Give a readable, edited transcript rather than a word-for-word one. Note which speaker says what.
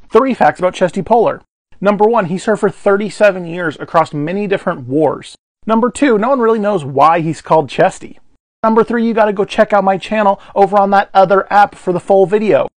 Speaker 1: 3 facts about Chesty Polar. Number 1, he served for 37 years across many different wars. Number 2, no one really knows why he's called Chesty. Number 3, you gotta go check out my channel over on that other app for the full video.